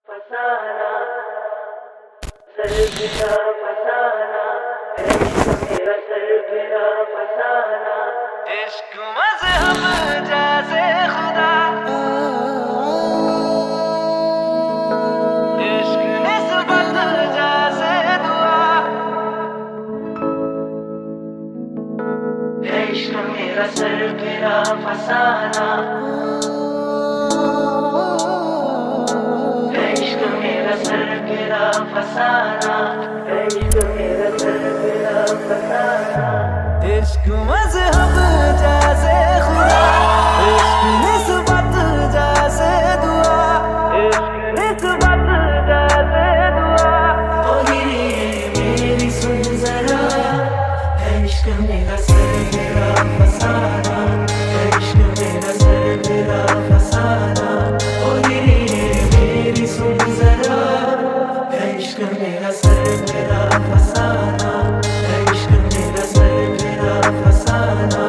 फसाना sir गिरा फसाना मेरा sir गिरा फसाना इश्क मज़हब जैसे खुदा इश्क निस्बत जैसे दुआ इश्क मेरा सर गिरा फसाना फसाना इश्क मेरा सर गिरा फसाना इश्क मज़हब जैसे खुदा इश्क निस्बत जैसे दुआ इश्क निस्बत जैसे दुआ ओ मेरी सुन जरा इश्क मेरा सर गिरा फसाना इश्क मेरा सर गिरा फसाना ओ मेरी सुन जरा इश्क मेरा सर गिरा फसाना इश्क मेरा सर गिरा फसाना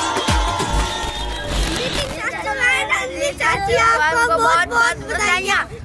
चाची आपको बहुत बहुत बधाइयाँ।